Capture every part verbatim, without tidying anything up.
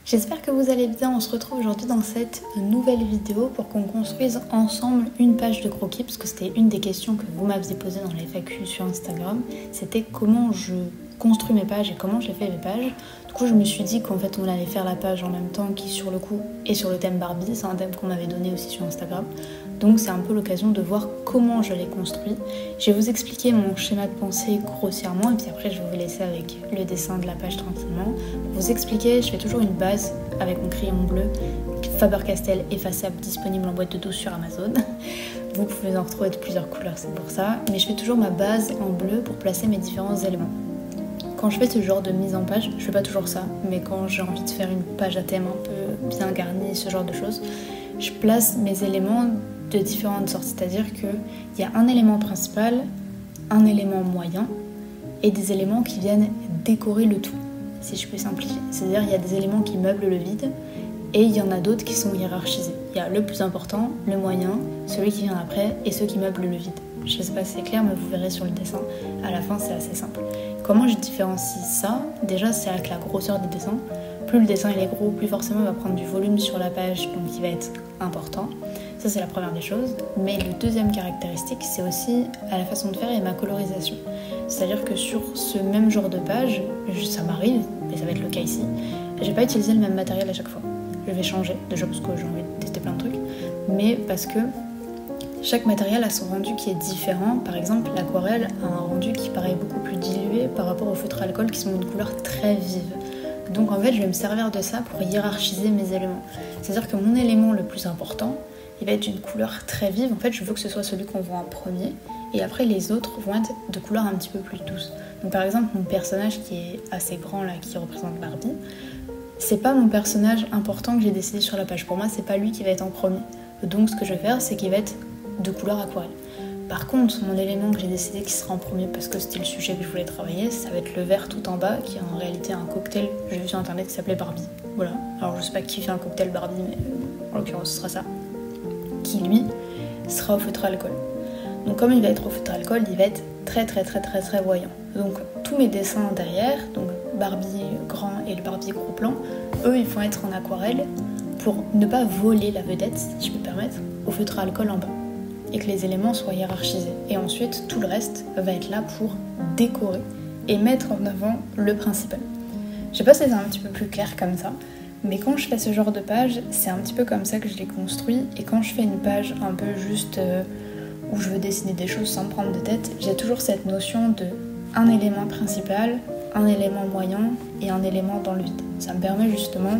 J'espère que vous allez bien, on se retrouve aujourd'hui dans cette nouvelle vidéo pour qu'on construise ensemble une page de croquis, parce que c'était une des questions que vous m'aviez posées dans les F A Q sur Instagram, c'était comment je construis mes pages et comment je fais mes pages. Du coup je me suis dit qu'en fait on allait faire la page en même temps qui sur le coup est sur le thème Barbie, c'est un thème qu'on m'avait donné aussi sur Instagram, donc c'est un peu l'occasion de voir comment je l'ai construit. Je vais vous expliquer mon schéma de pensée grossièrement et puis après je vais vous laisser avec le dessin de la page tranquillement. Pour vous expliquer, je fais toujours une base avec mon crayon bleu Faber-Castell effaçable disponible en boîte de douze sur Amazon. Vous pouvez en retrouver de plusieurs couleurs, c'est pour ça, mais je fais toujours ma base en bleu pour placer mes différents éléments. Quand je fais ce genre de mise en page, je fais pas toujours ça, mais quand j'ai envie de faire une page à thème un peu bien garnie, ce genre de choses, je place mes éléments de différentes sortes, c'est-à-dire qu'il y a un élément principal, un élément moyen et des éléments qui viennent décorer le tout, si je peux simplifier. C'est-à-dire qu'il y a des éléments qui meublent le vide et il y en a d'autres qui sont hiérarchisés. Il y a le plus important, le moyen, celui qui vient après et ceux qui meublent le vide. Je ne sais pas si c'est clair, mais vous verrez sur le dessin, à la fin c'est assez simple. Comment je différencie ça? Déjà c'est avec la grosseur du dessin. Plus le dessin il est gros, plus forcément il va prendre du volume sur la page, donc il va être important. Ça c'est la première des choses. Mais le deuxième caractéristique, c'est aussi à la façon de faire et ma colorisation. C'est-à-dire que sur ce même genre de page, ça m'arrive, et ça va être le cas ici, je vais pas utiliser le même matériel à chaque fois. Je vais changer, déjà parce que j'ai envie de tester plein de trucs, mais parce que chaque matériel a son rendu qui est différent. Par exemple, l'aquarelle a un rendu qui paraît beaucoup plus dilué par rapport au feutre alcool qui sont d'une couleur très vive. Donc en fait, je vais me servir de ça pour hiérarchiser mes éléments. C'est-à-dire que mon élément le plus important, il va être d'une couleur très vive. En fait, je veux que ce soit celui qu'on voit en premier. Et après, les autres vont être de couleurs un petit peu plus douces. Donc par exemple, mon personnage qui est assez grand là, qui représente Barbie, c'est pas mon personnage important que j'ai décidé sur la page. Pour moi, c'est pas lui qui va être en premier. Donc ce que je vais faire, c'est qu'il va être de couleur aquarelle. Par contre, mon élément que j'ai décidé qui sera en premier parce que c'était le sujet que je voulais travailler, ça va être le vert tout en bas qui est en réalité un cocktail, j'ai vu sur internet, qui s'appelait Barbie. Voilà. Alors je sais pas qui fait un cocktail Barbie, mais en l'occurrence ce sera ça. Qui lui sera au feutre alcool. Donc comme il va être au feutre alcool, il va être très très très très très voyant. Donc tous mes dessins derrière, donc Barbie grand et le Barbie gros plan, eux ils vont être en aquarelle pour ne pas voler la vedette, si je peux me permettre, au feutre alcool en bas. Et que les éléments soient hiérarchisés. Et ensuite, tout le reste va être là pour décorer et mettre en avant le principal. Je sais pas si c'est un petit peu plus clair comme ça, mais quand je fais ce genre de page, c'est un petit peu comme ça que je l'ai construit. Et quand je fais une page un peu juste euh, où je veux dessiner des choses sans me prendre de tête, j'ai toujours cette notion de un élément principal, un élément moyen et un élément dans le vide. Ça me permet justement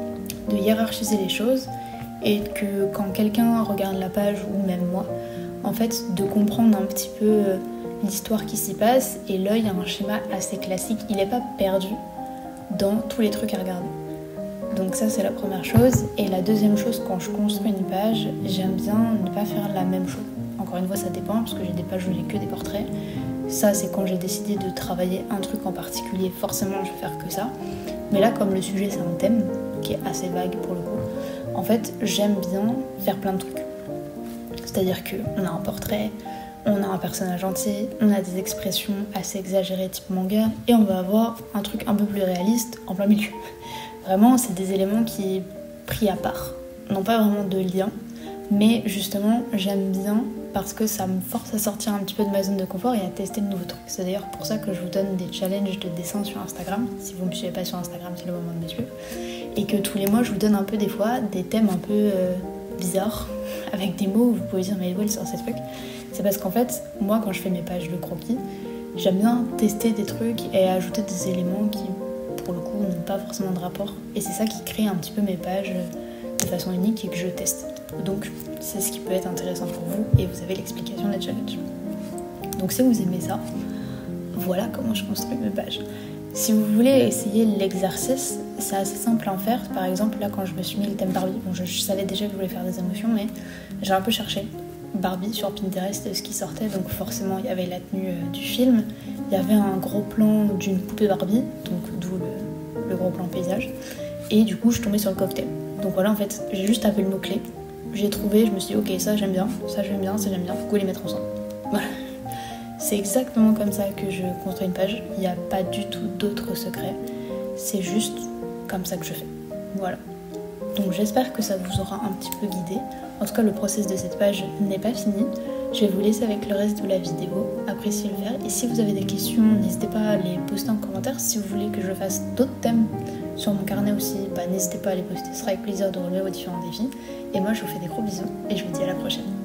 de hiérarchiser les choses et que quand quelqu'un regarde la page, ou même moi, en fait, de comprendre un petit peu l'histoire qui s'y passe, et l'œil a un schéma assez classique, il n'est pas perdu dans tous les trucs à regarder. Donc ça c'est la première chose, et la deuxième chose, quand je construis une page, j'aime bien ne pas faire la même chose. Encore une fois ça dépend, parce que j'ai des pages où j'ai que des portraits. Ça c'est quand j'ai décidé de travailler un truc en particulier, forcément je vais faire que ça. Mais là comme le sujet c'est un thème, qui est assez vague pour le coup, en fait, j'aime bien faire plein de trucs. C'est-à-dire qu'on a un portrait, on a un personnage entier, on a des expressions assez exagérées type manga, et on va avoir un truc un peu plus réaliste en plein milieu. Vraiment, c'est des éléments qui est pris à part, n'ont pas vraiment de lien, mais justement, j'aime bien parce que ça me force à sortir un petit peu de ma zone de confort et à tester de nouveaux trucs. C'est d'ailleurs pour ça que je vous donne des challenges de dessin sur Instagram. Si vous ne me suivez pas sur Instagram, c'est le moment de me suivre. Et que tous les mois, je vous donne un peu des fois des thèmes un peu euh, bizarres, avec des mots où vous pouvez dire mais où elle sort ces trucs. C'est parce qu'en fait, moi quand je fais mes pages de croquis, j'aime bien tester des trucs et ajouter des éléments qui, pour le coup, n'ont pas forcément de rapport. Et c'est ça qui crée un petit peu mes pages de façon unique et que je teste. Donc c'est ce qui peut être intéressant pour vous et vous avez l'explication des challenges. Donc si vous aimez ça, voilà comment je construis mes pages. Si vous voulez essayer l'exercice, c'est assez simple à en faire. Par exemple, là quand je me suis mis le thème Barbie, bon je, je savais déjà que je voulais faire des émotions, mais j'ai un peu cherché Barbie sur Pinterest, ce qui sortait, donc forcément il y avait la tenue euh, du film, il y avait un gros plan d'une poupée Barbie, donc d'où le, le gros plan paysage, et du coup je tombais sur le cocktail. Donc voilà, en fait j'ai juste tapé le mot-clé, j'ai trouvé, je me suis dit ok ça j'aime bien, ça j'aime bien, ça j'aime bien, faut les mettre ensemble. Voilà. C'est exactement comme ça que je construis une page, il n'y a pas du tout d'autres secrets, c'est juste comme ça que je fais. Voilà. Donc j'espère que ça vous aura un petit peu guidé. En tout cas, le process de cette page n'est pas fini. Je vais vous laisser avec le reste de la vidéo, appréciez le faire. Et si vous avez des questions, n'hésitez pas à les poster en commentaire. Si vous voulez que je fasse d'autres thèmes sur mon carnet aussi, bah, n'hésitez pas à les poster. Ce sera avec plaisir de relever vos différents défis. Et moi, je vous fais des gros bisous et je vous dis à la prochaine.